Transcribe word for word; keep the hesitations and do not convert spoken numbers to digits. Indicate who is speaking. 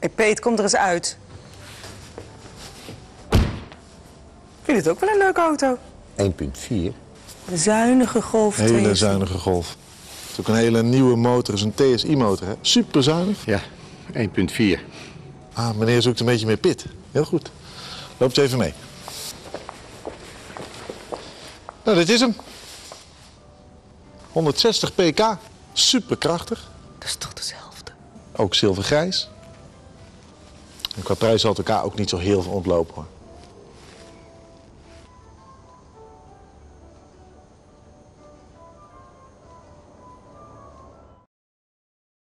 Speaker 1: Hey Peet, kom er eens uit. Vind je het ook wel een leuke auto?
Speaker 2: één punt vier.
Speaker 1: De zuinige Golf
Speaker 3: Hele
Speaker 1: twee.
Speaker 3: zuinige Golf. Het is ook een hele nieuwe motor, is een T S I-motor, hè? Super zuinig.
Speaker 2: Ja, één punt vier.
Speaker 3: Ah, meneer zoekt een beetje meer pit. Heel goed. Loopt u even mee. Nou, dit is hem. honderdzestig pk. Super krachtig.
Speaker 1: Dat is toch dezelfde?
Speaker 3: Ook zilvergrijs. En qua prijs zal het elkaar ook niet zo heel veel ontlopen, hoor.